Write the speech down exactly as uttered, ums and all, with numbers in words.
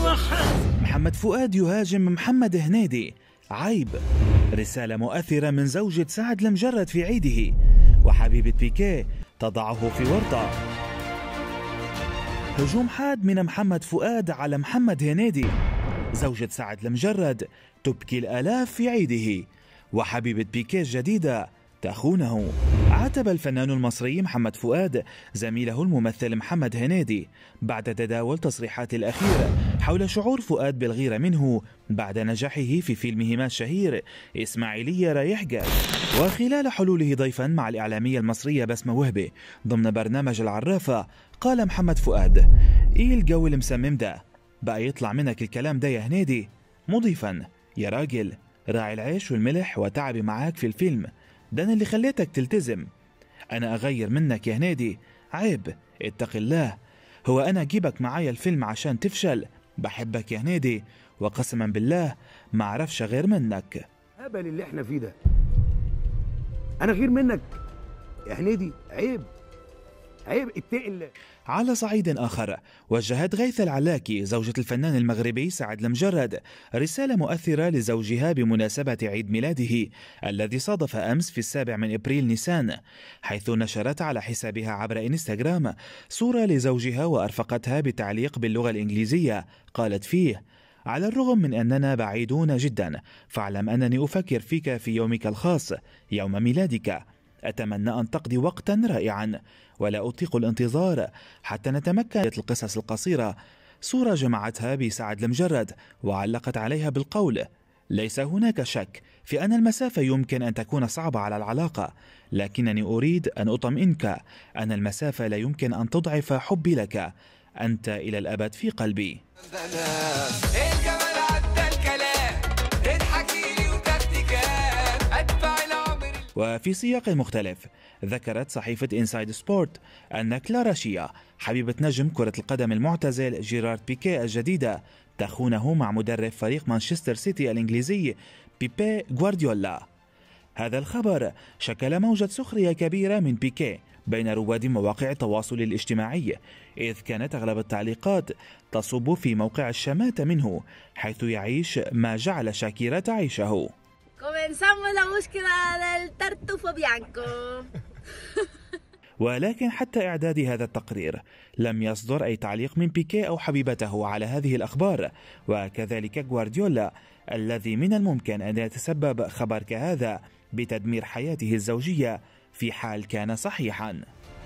محمد فؤاد يهاجم محمد هنيدي، عيب. رسالة مؤثرة من زوجة سعد المجرد في عيده. وحبيبة بيكيه تضعه في ورطة. هجوم حاد من محمد فؤاد على محمد هنيدي. زوجة سعد المجرد تبكي الآلاف في عيده. وحبيبة بيكيه الجديدة تخونه. عاتب الفنان المصري محمد فؤاد زميله الممثل محمد هنيدي بعد تداول تصريحاته الأخيرة حول شعور فؤاد بالغيرة منه بعد نجاحه في فيلمهما الشهير إسماعيلية رايح جاي. وخلال حلوله ضيفا مع الإعلامية المصرية بسمة وهبي ضمن برنامج العرافة، قال محمد فؤاد: إيه الجو المسمم ده؟ بقى يطلع منك الكلام ده يا هنيدي؟ مضيفا: يا راجل، راعي العيش والملح وتعبي معاك في الفيلم، ده أنا اللي خليتك تلتزم. أنا أغير منك يا هنيدي؟ عيب، اتق الله. هو أنا أجيبك معايا الفيلم عشان تفشل؟ بحبك يا هنيدي، وقسما بالله ما أعرفش غير منك. هبل اللي احنا فيه ده، أنا غير منك يا هنيدي؟ عيب عيب، اتق الله. على صعيد آخر، وجهت غيث العلاكي زوجة الفنان المغربي سعد المجرد رسالة مؤثرة لزوجها بمناسبة عيد ميلاده الذي صادف أمس في السابع من إبريل نيسان، حيث نشرت على حسابها عبر إنستغرام صورة لزوجها وأرفقتها بتعليق باللغة الإنجليزية قالت فيه: على الرغم من أننا بعيدون جدا، فاعلم أنني أفكر فيك في يومك الخاص، يوم ميلادك. أتمنى أن تقضي وقتا رائعا، ولا أطيق الانتظار حتى نتمكن من القصص القصيرة. صورة جمعتها بسعد المجرد وعلقت عليها بالقول: ليس هناك شك في أن المسافة يمكن أن تكون صعبة على العلاقة، لكنني أريد أن أطمئنك أن المسافة لا يمكن أن تضعف حبي لك، أنت إلى الأبد في قلبي. وفي سياق مختلف، ذكرت صحيفة إنسايد سبورت أن كلارا شيا حبيبة نجم كرة القدم المعتزل جيرارد بيكيه الجديدة تخونه مع مدرب فريق مانشستر سيتي الإنجليزي بيبي غوارديولا. هذا الخبر شكل موجة سخرية كبيرة من بيكيه بين رواد مواقع التواصل الاجتماعي، إذ كانت أغلب التعليقات تصب في موقع الشماتة منه، حيث يعيش ما جعل شاكيرا تعيشه. ولكن حتى إعداد هذا التقرير لم يصدر أي تعليق من بيكيه أو حبيبته على هذه الأخبار، وكذلك غوارديولا الذي من الممكن أن يتسبب خبر كهذا بتدمير حياته الزوجية في حال كان صحيحا.